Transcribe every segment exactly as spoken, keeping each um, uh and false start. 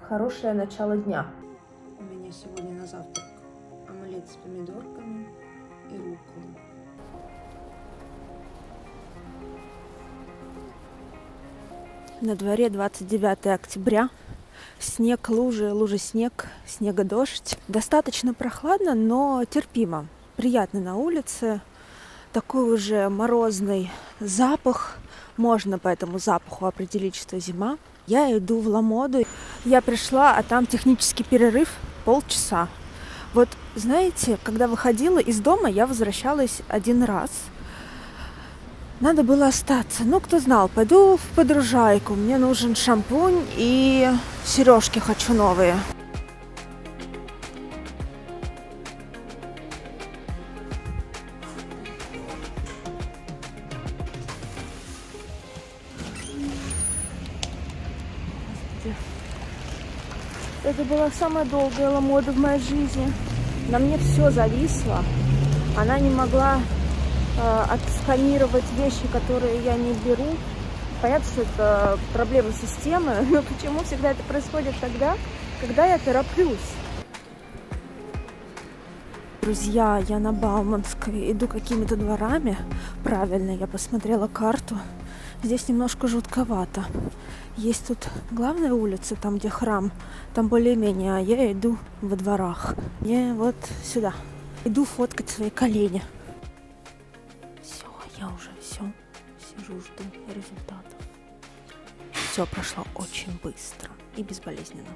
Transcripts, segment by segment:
хорошее начало дня. У меня сегодня на завтрак омлет с помидорками и рукколой. На дворе двадцать девятое октября. Снег, лужи, лужи, снег, снега, дождь. Достаточно прохладно, но терпимо. Приятно на улице. Такой уже морозный запах. Можно по этому запаху определить, что зима. Я иду в Ламоду. Я пришла, а там технический перерыв полчаса. Вот, знаете, когда выходила из дома, я возвращалась один раз. Надо было остаться. Ну, кто знал, пойду в подружайку. Мне нужен шампунь и сережки хочу новые. Это была самая долгая Ламода в моей жизни. На мне все зависло. Она не могла э, отсканировать вещи, которые я не беру. Понятно, что это проблема системы, но почему всегда это происходит тогда, когда я тороплюсь? Друзья, я на Бауманской иду какими-то дворами. Правильно, я посмотрела карту. Здесь немножко жутковато. Есть тут главная улица, там где храм, там более-менее, а я иду во дворах. Я вот сюда. Иду фоткать свои колени. Все, я уже все. Сижу, жду результатов. Все прошло очень быстро и безболезненно.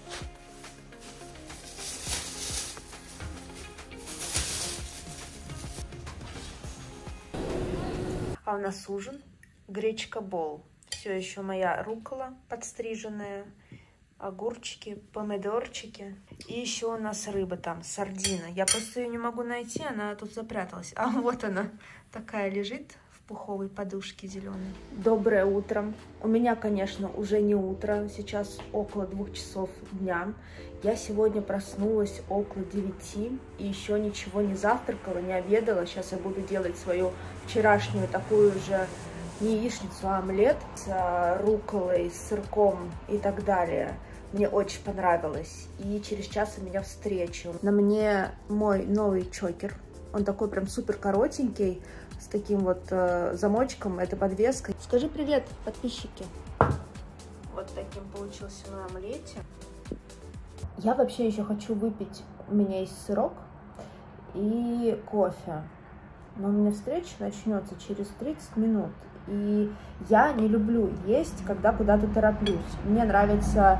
А у нас ужин. Гречка-бол. Все еще моя руккола подстриженная, огурчики, помидорчики. И еще у нас рыба там, сардина. Я просто ее не могу найти, она тут запряталась. А вот она такая лежит в пуховой подушке зеленой. Доброе утро. У меня, конечно, уже не утро. Сейчас около двух часов дня. Я сегодня проснулась около девяти и еще ничего не завтракала, не обедала. Сейчас я буду делать свою вчерашнюю такую же не яичницу, а омлет с рукколой, с сырком и так далее. Мне очень понравилось. И через час у меня встреча. На мне мой новый чокер. Он такой прям супер коротенький, с таким вот э, замочком. Это подвеска. Скажи привет, подписчики. Вот таким получился мой омлете. Я вообще еще хочу выпить. У меня есть сырок и кофе. Но у меня встреча начнется через тридцать минут. И я не люблю есть, когда куда-то тороплюсь. Мне нравится...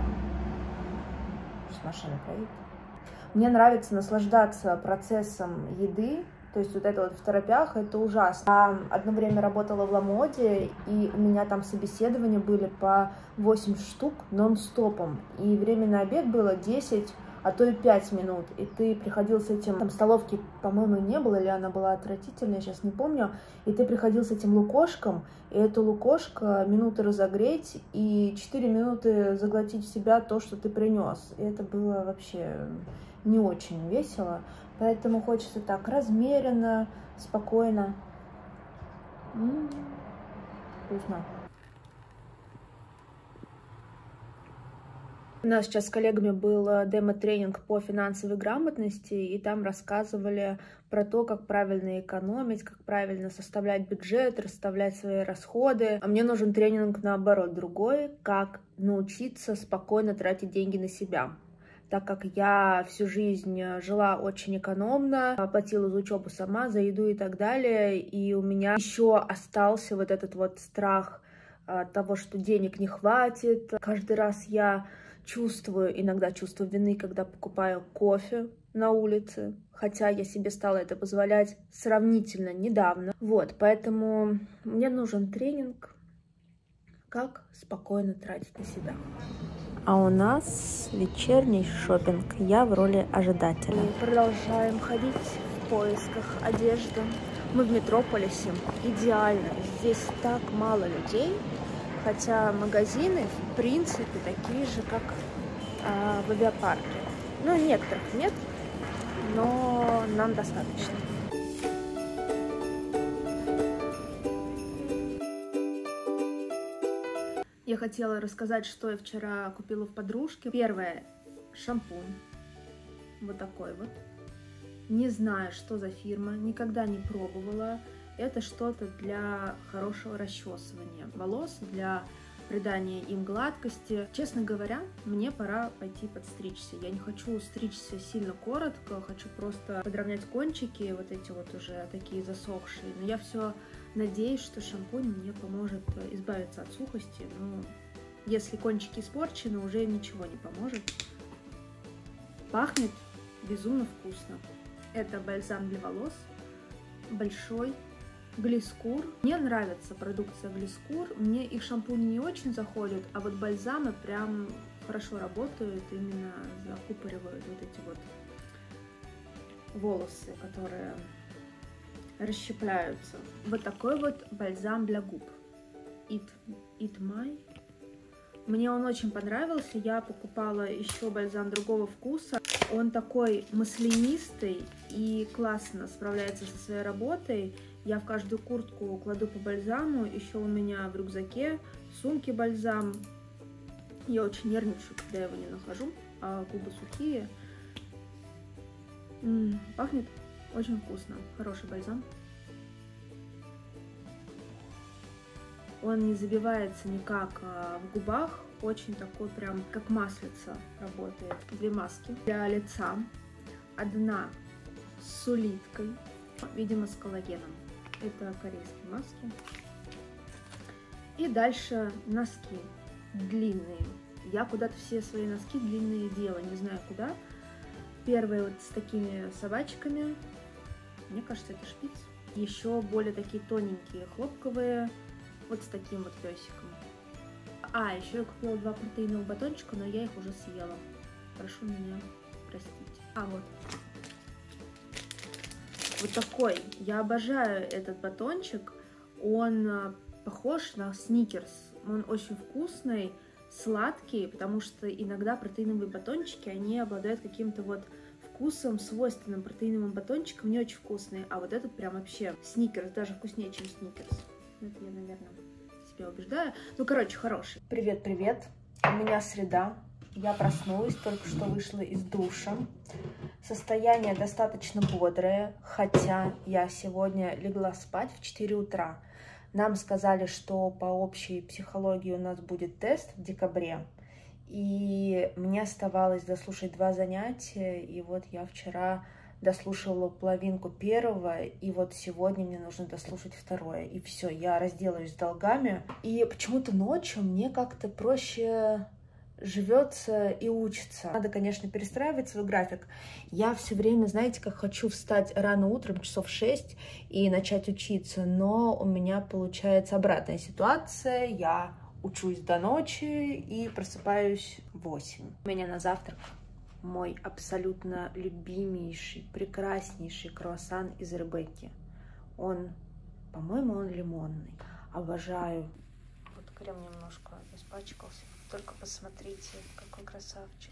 Сейчас машина проедет. Мне нравится наслаждаться процессом еды. То есть вот это вот в торопях, это ужасно. Я одно время работала в Ламоде, и у меня там собеседования были по восемь штук нон-стопом. И время на обед было десять, а то и пять минут. И ты приходил с этим... Там столовки, по-моему, не было, или она была отвратительная, сейчас не помню. И ты приходил с этим лукошком, и эту лукошко минуты разогреть, и четыре минуты заглотить в себя то, что ты принес. И это было вообще не очень весело. Поэтому хочется так размеренно, спокойно. М-м-м, вкусно. У нас сейчас с коллегами был демо-тренинг по финансовой грамотности, и там рассказывали про то, как правильно экономить, как правильно составлять бюджет, расставлять свои расходы. А мне нужен тренинг наоборот, другой, как научиться спокойно тратить деньги на себя. Так как я всю жизнь жила очень экономно, платила за учебу сама, за еду и так далее, и у меня еще остался вот этот вот страх того, что денег не хватит. Каждый раз я чувствую, иногда чувство вины, когда покупаю кофе на улице, хотя я себе стала это позволять сравнительно недавно. Вот, поэтому мне нужен тренинг, как спокойно тратить на себя. А у нас вечерний шопинг. Я в роли ожидателя. Мы продолжаем ходить в поисках одежды. Мы в Метрополисе. Идеально. Здесь так мало людей. Хотя магазины, в принципе, такие же, как а, в авиапарке. Ну, некоторых нет, но нам достаточно. Я хотела рассказать, что я вчера купила в подружке. Первое, шампунь. Вот такой вот. Не знаю, что за фирма, никогда не пробовала. Это что-то для хорошего расчесывания волос, для придания им гладкости. Честно говоря, мне пора пойти подстричься. Я не хочу стричься сильно коротко, хочу просто подровнять кончики, вот эти вот уже такие засохшие. Но я все надеюсь, что шампунь мне поможет избавиться от сухости. Ну, если кончики испорчены, уже ничего не поможет. Пахнет безумно вкусно. Это бальзам для волос, большой, Глискур. Мне нравится продукция Глискур, мне их шампуни не очень заходят, а вот бальзамы прям хорошо работают, именно закупоривают вот эти вот волосы, которые расщепляются. Вот такой вот бальзам для губ. It, It My. Мне он очень понравился, я покупала еще бальзам другого вкуса. Он такой маслянистый и классно справляется со своей работой. Я в каждую куртку кладу по бальзаму, еще у меня в рюкзаке, в сумке бальзам. Я очень нервничаю, когда я его не нахожу, а губы сухие. М-м, пахнет очень вкусно, хороший бальзам. Он не забивается никак в губах, очень такой прям как маслица работает. Две маски для лица, одна с улиткой, видимо с коллагеном, это корейские маски. И дальше носки длинные. Я куда-то все свои носки длинные делаю, не знаю куда. Первые вот с такими собачками, мне кажется, это шпиц. Еще более такие тоненькие, хлопковые. Вот с таким вот песиком. А, еще я купила два протеиновых батончика, но я их уже съела. Прошу меня простить. А, вот. Вот такой. Я обожаю этот батончик. Он похож на сникерс. Он очень вкусный, сладкий, потому что иногда протеиновые батончики, они обладают каким-то вот вкусом, свойственным протеиновым батончикам, не очень вкусные. А вот этот прям вообще сникерс, даже вкуснее, чем сникерс. Это я, наверное, себя убеждаю. Ну, короче, хороший. Привет-привет. У меня среда. Я проснулась, только что вышла из душа. Состояние достаточно бодрое, хотя я сегодня легла спать в четыре утра. Нам сказали, что по общей психологии у нас будет тест в декабре. И мне оставалось дослушать два занятия. И вот я вчера дослушала половинку первого, и вот сегодня мне нужно дослушать второе. И все, я разделаюсь с долгами. И почему-то ночью мне как-то проще живется и учится. Надо, конечно, перестраивать свой график. Я все время, знаете, как хочу встать рано утром, часов шесть, и начать учиться, но у меня получается обратная ситуация. Я учусь до ночи и просыпаюсь в восемь. У меня на завтрак мой абсолютно любимейший, прекраснейший круассан из Ребекки. Он, по-моему, он лимонный. Обожаю. Вот крем немножко испачкался. Только посмотрите, какой красавчик.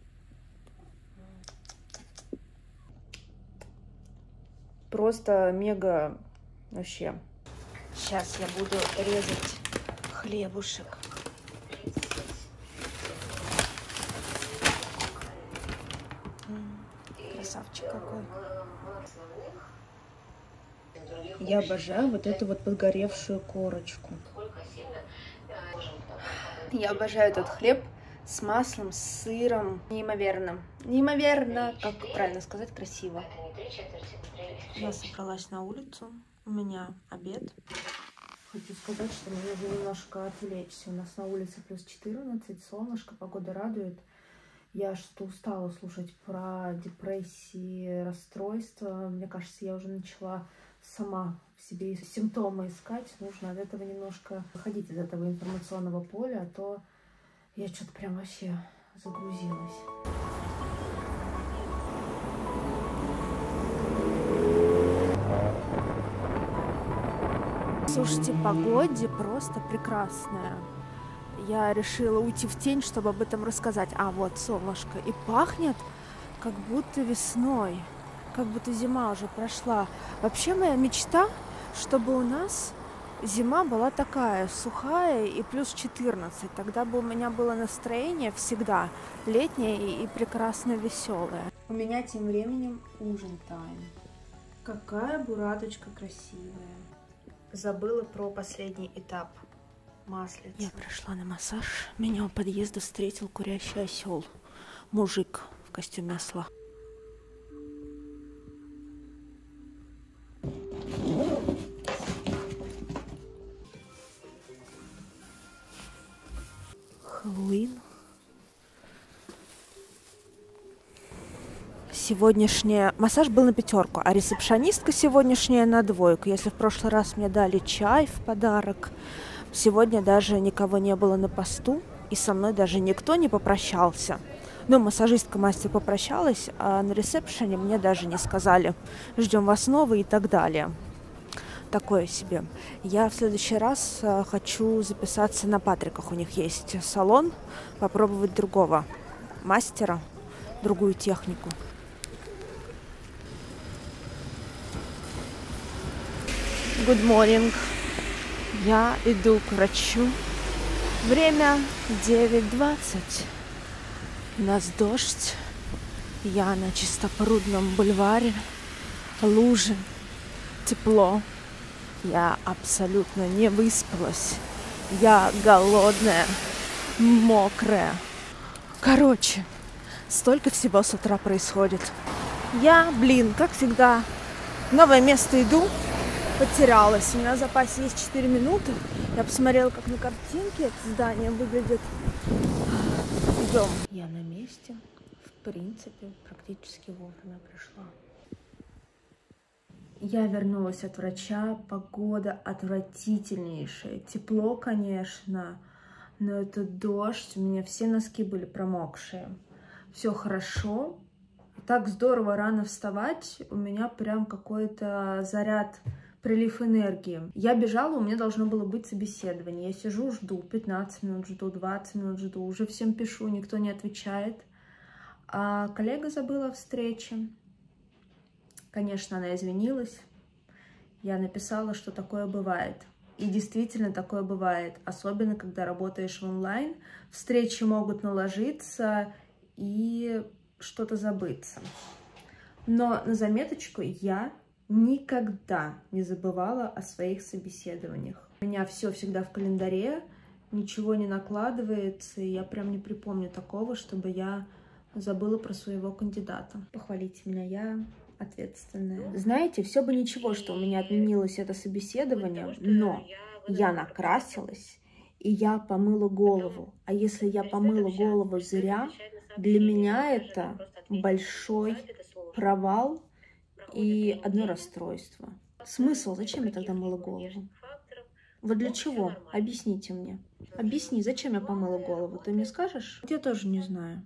Просто мега вообще. Сейчас я буду резать хлебушек. Красавчик какой. Я обожаю вот эту вот подгоревшую корочку. Я обожаю этот хлеб с маслом, с сыром. Неимоверно. Неимоверно, как правильно сказать, красиво. Я собралась на улицу. У меня обед. Хочу сказать, что мне надо немножко отвлечься. У нас на улице плюс четырнадцать, солнышко, погода радует. Я что-то устала слушать про депрессии, расстройства. Мне кажется, я уже начала сама в себе симптомы искать. Нужно от этого немножко выходить, из этого информационного поля, а то я что-то прям вообще загрузилась. Слушайте, погода просто прекрасная. Я решила уйти в тень, чтобы об этом рассказать. А вот солнышко. И пахнет как будто весной. Как будто зима уже прошла. Вообще моя мечта, чтобы у нас Зима была такая сухая и плюс четырнадцать. Тогда бы у меня было настроение всегда летнее и прекрасно веселое. У меня тем временем ужин тайм. Какая бураточка красивая. Забыла про последний этап. Маслица. Я пришла на массаж. Меня у подъезда встретил курящий осел. Мужик в костюме осла. Хэллоуин. Сегодняшняя... Массаж был на пятерку, а ресепшонистка сегодняшняя на двойку. Если в прошлый раз мне дали чай в подарок, сегодня даже никого не было на посту, и со мной даже никто не попрощался. Ну, массажистка мастер попрощалась, а на ресепшене мне даже не сказали «ждем вас снова» и так далее. Такое себе. Я в следующий раз хочу записаться на Патриках. У них есть салон, попробовать другого мастера, другую технику. Good morning. Я иду к врачу. Время девять двадцать. У нас дождь. Я на Чистопрудном бульваре. Лужи. Тепло. Я абсолютно не выспалась. Я голодная, мокрая. Короче, столько всего с утра происходит. Я, блин, как всегда, в новое место иду. Потерялась. У меня в запасе есть четыре минуты. Я посмотрела, как на картинке это здание выглядит. Идем. Я на месте. В принципе, практически вовремя пришла. Я вернулась от врача. Погода отвратительнейшая. Тепло, конечно, но это дождь. У меня все носки были промокшие. Все хорошо. Так здорово рано вставать. У меня прям какой-то заряд, прилив энергии. Я бежала, у меня должно было быть собеседование. Я сижу, жду, пятнадцать минут жду, двадцать минут жду. Уже всем пишу, никто не отвечает. А коллега забыла о встрече. Конечно, она извинилась. Я написала, что такое бывает. И действительно такое бывает. Особенно, когда работаешь в онлайн. Встречи могут наложиться и что-то забыться. Но на заметочку я никогда не забывала о своих собеседованиях. У меня все всегда в календаре, ничего не накладывается. И я прям не припомню такого, чтобы я забыла про своего кандидата. Похвалите меня, я... ответственная. Знаете, все бы ничего, что у меня отменилось это собеседование, но я накрасилась, и я помыла голову. А если я помыла голову зря, для меня это большой провал и одно расстройство. Смысл? Зачем я тогда мыла голову? Вот для чего? Объясните мне. Объясни, зачем я помыла голову? Ты мне скажешь? Я тоже не знаю.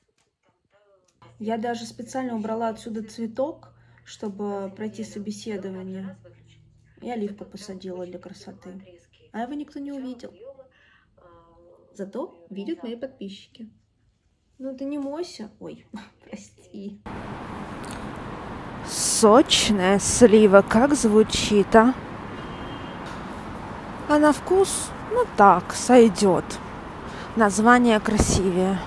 Я даже специально убрала отсюда цветок, чтобы пройти собеседование. И оливку посадила для красоты. А его никто не увидел. Зато видят мои подписчики. Ну ты не мойся. Ой, прости. Сочная слива, как звучит, а? А на вкус, ну так, сойдет. Название красивее.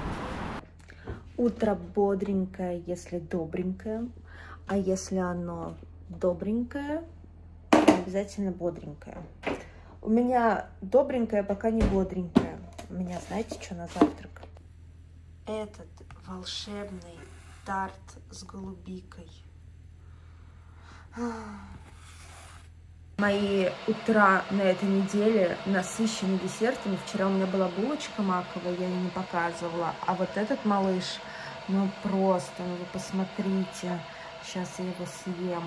Утро бодренькое, если добренькое. А если оно добренькое, то обязательно бодренькое. У меня добренькое, пока не бодренькое. У меня, знаете, что на завтрак? Этот волшебный тарт с голубикой. Мои утра на этой неделе насыщены десертами. Вчера у меня была булочка маковая, я ее не показывала. А вот этот малыш, ну просто, ну вы посмотрите. Сейчас я его съем.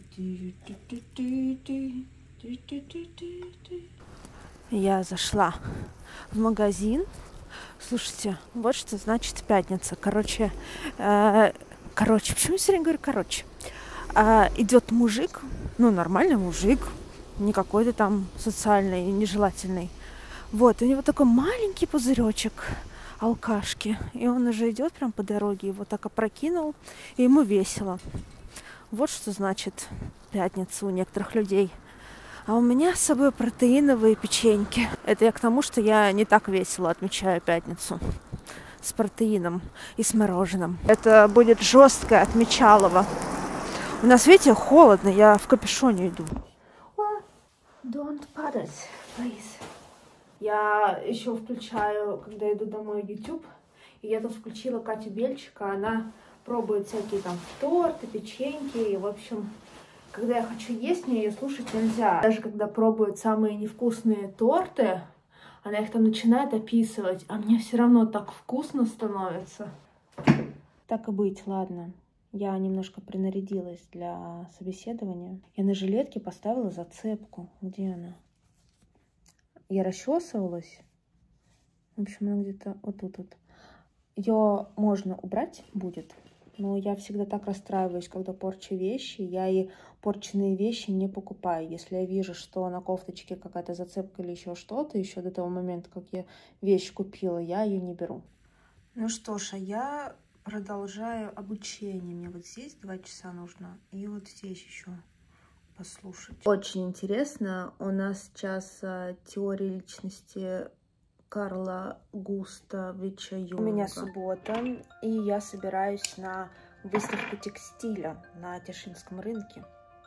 Я зашла в магазин. Слушайте, вот что значит пятница. Короче, э, короче, почему я все время говорю короче? Э, идет мужик, ну нормальный мужик, не какой-то там социальный, нежелательный. Вот, у него такой маленький пузыречек алкашки. И он уже идет прям по дороге, его так опрокинул, и ему весело. Вот что значит пятница у некоторых людей. А у меня с собой протеиновые печеньки. Это я к тому, что я не так весело отмечаю пятницу. С протеином и с мороженым. Это будет жесткое отмечалово. У нас, видите, холодно. Я в капюшоне иду. What? Don't падать, please. Я еще включаю, когда иду домой, YouTube. И я тут включила Катю Бельчика. Она пробует всякие там торты, печеньки. И, в общем, когда я хочу есть, мне ее слушать нельзя. Даже когда пробуют самые невкусные торты, она их там начинает описывать, а мне все равно так вкусно становится. Так и быть, ладно. Я немножко принарядилась для собеседования. Я на жилетке поставила зацепку. Где она? Я расчесывалась. В общем, она где-то вот тут вот. Ее можно убрать будет, но я всегда так расстраиваюсь, когда порчу вещи. Я и порченные вещи не покупаю. Если я вижу, что на кофточке какая-то зацепка или еще что-то, еще до того момента, как я вещь купила, я ее не беру. Ну что ж, а я продолжаю обучение. Мне вот здесь два часа нужно, и вот здесь еще послушать. Очень интересно. У нас сейчас а, теория личности Карла Густавича Юнга. У меня суббота, и я собираюсь на выставку текстиля на Тишинском рынке.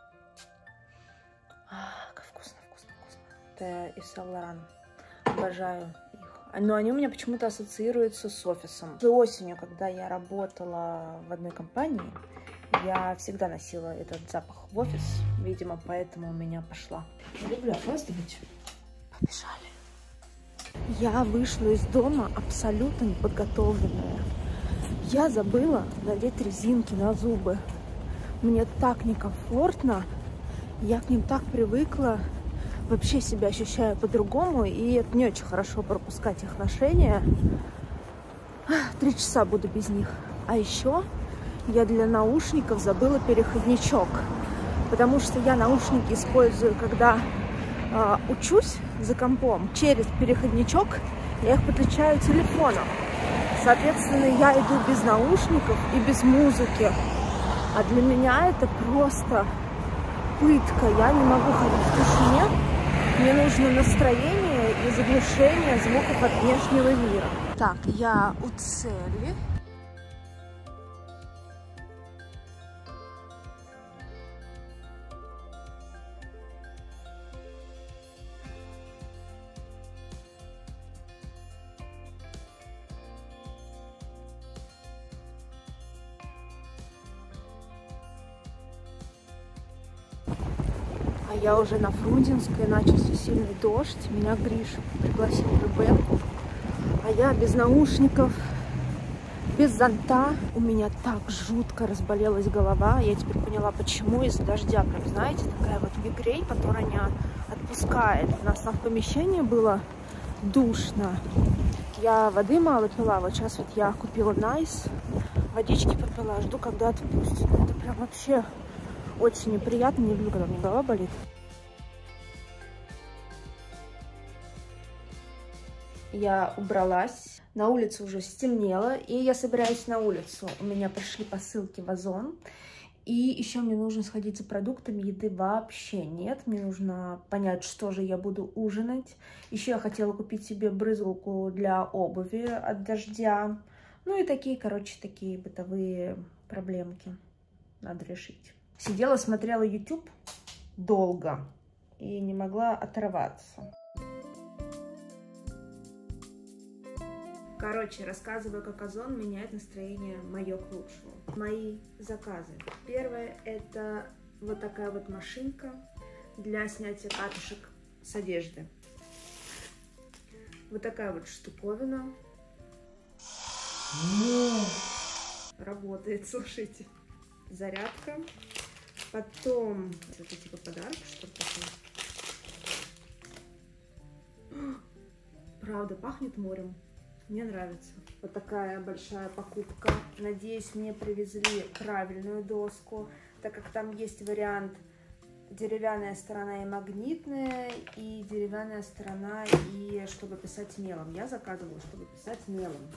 А, как вкусно, вкусно, вкусно. Это Ив Сен Лоран. Обожаю их. Но они у меня почему-то ассоциируются с офисом. Осенью, когда я работала в одной компании, я всегда носила этот запах в офис. Видимо, поэтому у меня пошла. Я люблю опаздывать. Побежали. Я вышла из дома абсолютно неподготовленная. Я забыла надеть резинки на зубы. Мне так некомфортно. Я к ним так привыкла. Вообще себя ощущаю по-другому. И это не очень хорошо пропускать их ношение. Три часа буду без них. А еще я для наушников забыла переходничок. Потому что я наушники использую, когда э, учусь за компом. Через переходничок я их подключаю телефоном. Соответственно, я иду без наушников и без музыки. А для меня это просто пытка. Я не могу ходить в тишине. Мне нужно настроение и заглушение звуков от внешнего мира. Так, я у цели. Я уже на Фрунзенской, начался сильный дождь. Меня Гриша пригласил в Рыбенку. А я без наушников, без зонта. У меня так жутко разболелась голова. Я теперь поняла, почему из-за дождя. Прям, знаете, такая вот мигрень, которая не отпускает. У нас там в помещении было душно. Я воды мало пила. Вот сейчас вот я купила Найс. Водички попила. Жду, когда отпустит. Это прям вообще очень неприятно. Не люблю, когда у меня голова болит. Я убралась. На улице уже стемнело, и я собираюсь на улицу. У меня пришли посылки в Озон. И еще мне нужно сходить за продуктами. Еды вообще нет. Мне нужно понять, что же я буду ужинать. Еще я хотела купить себе брызгалку для обуви от дождя. Ну и такие, короче, такие бытовые проблемки надо решить. Сидела, смотрела YouTube долго и не могла оторваться. Короче, рассказываю, как Озон меняет настроение мое к лучшему. Мои заказы. Первое — это вот такая вот машинка для снятия катышек с одежды. Вот такая вот штуковина. Работает, слушайте. Зарядка. Потом, это типа подарок, что-то такое. Правда, пахнет морем. Мне нравится. Вот такая большая покупка. Надеюсь, мне привезли правильную доску, так как там есть вариант деревянная сторона и магнитная, и деревянная сторона, и чтобы писать мелом. Я заказывала, чтобы писать мелом.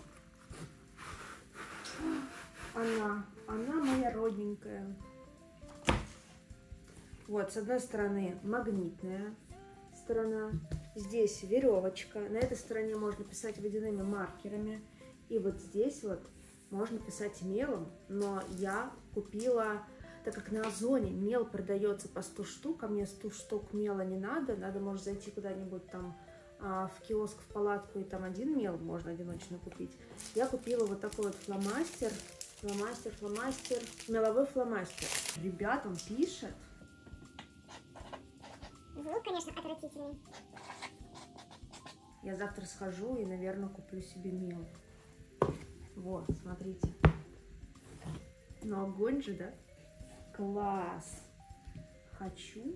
Она, она моя родненькая. Вот, с одной стороны магнитная сторона, здесь веревочка, на этой стороне можно писать водяными маркерами, и вот здесь вот можно писать мелом, но я купила, так как на Озоне мел продается по сто штук, а мне сто штук мела не надо, надо, может, зайти куда-нибудь там а, в киоск, в палатку, и там один мел можно одиночно купить. Я купила вот такой вот фломастер, фломастер, фломастер, меловой фломастер. Ребят, он пишет. Звук, конечно, отвратительный. Я завтра схожу и, наверное, куплю себе мел. Вот, смотрите. Ну, огонь же, да? Класс! Хочу.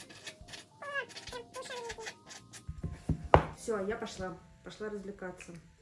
Все, я пошла. Пошла развлекаться.